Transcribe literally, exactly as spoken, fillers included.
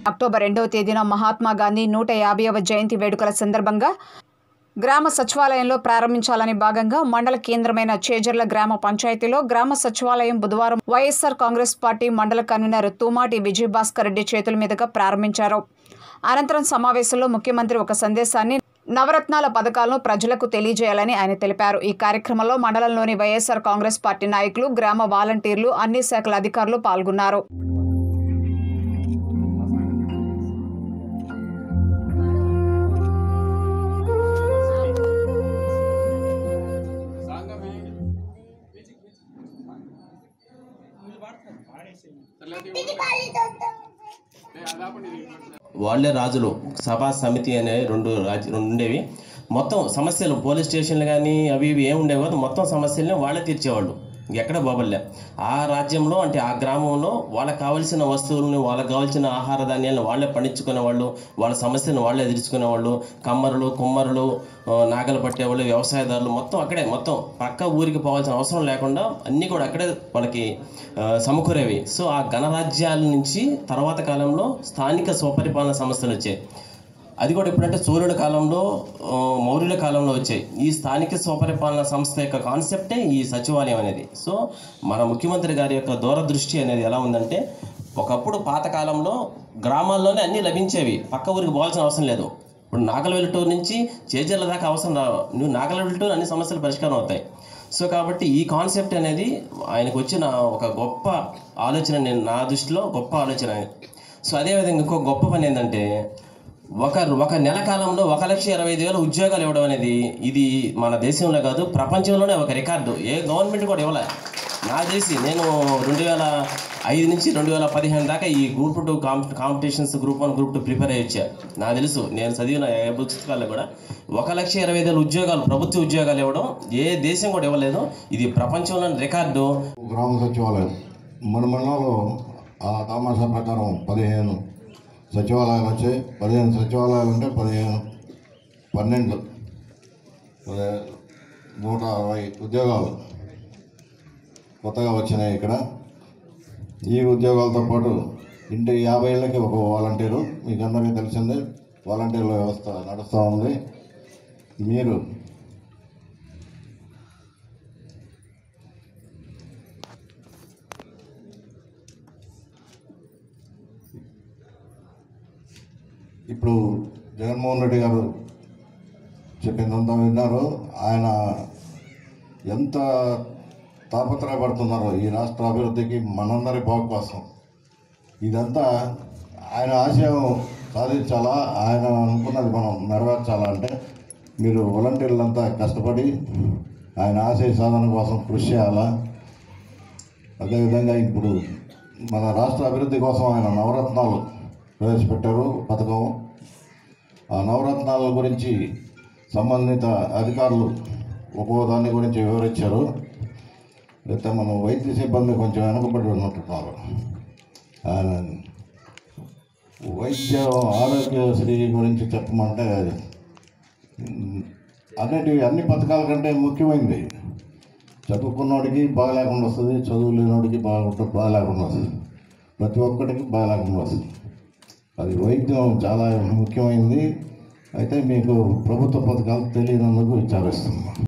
October రెండవ తేదీన మహాత్మా గాంధీ నూట యాభైవ జయంతి వేడుకల సందర్భంగా గ్రామ సచివాలయంలో ప్రారంభించాలని భాగంగా మండల కేంద్రమైన చేజర్ల గ్రామ పంచాయతీలో గ్రామ సచివాలయం బుధవారం వైఎస్ఆర్ కాంగ్రెస్ పార్టీ మండల కన్వీనర్ తుమాటి విజయభాస్కర్ రెడ్డి చేతుల మీదుగా ప్రారంభించారు. అనంతరం సమావేశంలో ముఖ్యమంత్రి ఒక సందేశాన్ని నవరత్నాల పథకాలను ప్రజలకు తెలియజేయాలని ఆయన తెలిపారు. ఈ కార్యక్రమంలో మండలంలోని వైఎస్ఆర్ కాంగ్రెస్ పార్టీ నాయకులు, గ్రామ వాలంటీర్లు, అన్ని శాఖల అధికారులు పాల్గొన్నారు. వాళ్ళే రాజులు సభా సమితి అనే రెండు రాజు రెండు ఉండేవి. మొత్తం సమస్యలు పోలీస్ స్టేషన్లు కానీ అవి ఇవి ఏమి ఉండేవి కాదు, మొత్తం సమస్యల్ని వాళ్ళే తీర్చేవాళ్ళు. ఎక్కడ బాబల్లే ఆ రాజ్యంలో అంటే ఆ గ్రామంలో వాళ్ళకి కావాల్సిన వస్తువులను, వాళ్ళకి కావాల్సిన ఆహార ధాన్యాలను వాళ్ళే పండించుకునేవాళ్ళు, వాళ్ళ సమస్యలను వాళ్ళే తీర్చుకునేవాళ్ళు. కమ్మరులు, కుమ్మరులు, నాగలు పట్టేవాళ్ళు, వ్యవసాయదారులు మొత్తం అక్కడే, మొత్తం పక్క ఊరికి పోవాల్సిన అవసరం లేకుండా అన్నీ కూడా అక్కడే వాళ్ళకి సమకూరేవి. సో ఆ గణరాజ్యాల నుంచి తర్వాత కాలంలో స్థానిక స్వపరిపాలన సంస్థలు వచ్చాయి. అది కూడా ఎప్పుడంటే సూర్యుడి కాలంలో, మౌర్యుల కాలంలో వచ్చాయి. ఈ స్థానిక స్వపరిపాలన సంస్థ యొక్క కాన్సెప్టే ఈ సచివాలయం అనేది. సో మన ముఖ్యమంత్రి గారి యొక్క దూరదృష్టి అనేది ఎలా ఉందంటే, ఒకప్పుడు పాతకాలంలో గ్రామాల్లోనే అన్నీ లభించేవి, పక్క ఊరికి పోవాల్సిన అవసరం లేదు. ఇప్పుడు నాగలవెల్లిటూరు నుంచి చేజర్ల దాకా అవసరం రావు, నువ్వు నాగలవెల్లిటూరు అన్ని సమస్యలు పరిష్కారం అవుతాయి. సో కాబట్టి ఈ కాన్సెప్ట్ అనేది ఆయనకు వచ్చిన ఒక గొప్ప ఆలోచన, నేను నా దృష్టిలో గొప్ప ఆలోచన. సో అదేవిధంగా ఇంకో గొప్ప పని ఏంటంటే, ఒక ఒక నెల కాలంలో ఒక లక్ష ఇరవై ఐదు వేల ఉద్యోగాలు ఇవ్వడం అనేది ఇది మన దేశంలో కాదు ప్రపంచంలోనే ఒక రికార్డు. ఏ గవర్నమెంట్ కూడా ఇవ్వలే. నాకు తెలిసి నేను రెండు వేల ఐదు నుంచి రెండు వేల పదిహేను దాకా ఈ group two competitions group one group two prepare అయ్యి వచ్చా. నాకు తెలుసు, నేను చదివిన ఏ పుస్తకాల్లో కూడా ఒక లక్ష ఇరవై ఐదు వేల ఉద్యోగాలు, ప్రభుత్వ ఉద్యోగాలు ఇవ్వడం ఏ దేశం కూడా ఇవ్వలేదు. ఇది ప్రపంచంలోని రికార్డు. గ్రామ సచివాలయం మన మండలంలో ఆ తామాషా ప్రకారం పదిహేను సచివాలయాలు వచ్చాయి. పదిహేను సచివాలయాలు అంటే పదిహేను పన్నెండు నూట అరవై ఉద్యోగాలు కొత్తగా వచ్చినాయి ఇక్కడ. ఈ ఉద్యోగాలతో పాటు ఇంటి యాభై ఏళ్ళకి ఒక వాలంటీరు, మీకు అందరికీ తెలిసిందే వాలంటీర్ల వ్యవస్థ నడుస్తూ ఉంది. మీరు ఇప్పుడు జగన్మోహన్ రెడ్డి గారు చెప్పిందంతా విన్నారు. ఆయన ఎంత తాపత్రయపడుతున్నారో ఈ రాష్ట్ర అభివృద్ధికి, మనందరి బాగు కోసం. ఇదంతా ఆయన ఆశయం సాధించాలా, ఆయన అనుకున్నది మనం నెరవేర్చాలా అంటే మీరు వాలంటీర్లంతా కష్టపడి ఆయన ఆశయ సాధన కోసం కృషి చేయాలా. అదేవిధంగా ఇప్పుడు మన రాష్ట్ర అభివృద్ధి కోసం ఆయన నవరత్నాలు ప్రవేశపెట్టారు పథకం. ఆ నవరత్నాల గురించి సంబంధిత అధికారులు ఒక్కో దాని గురించి వివరించారు. అయితే మనం వైద్య సిబ్బంది కొంచెం వెనకబడి ఉన్నట్టున్నారు. వైద్య ఆరోగ్యశ్రీ గురించి చెప్పమంటే అన్నిటివి అన్ని పథకాల కంటే ముఖ్యమైనది. చదువుకున్నోడికి బాగా లేకుండా వస్తుంది, చదువు లేనివాడికి బాగా బాగా లేకుండా వస్తుంది, ప్రతి ఒక్కడికి బాగా లేకుండా వస్తుంది. అది వైద్యం చాలా ముఖ్యమైనది. అయితే మీకు ప్రభుత్వ పథకాలు తెలియనందుకు విచారిస్తున్నాం.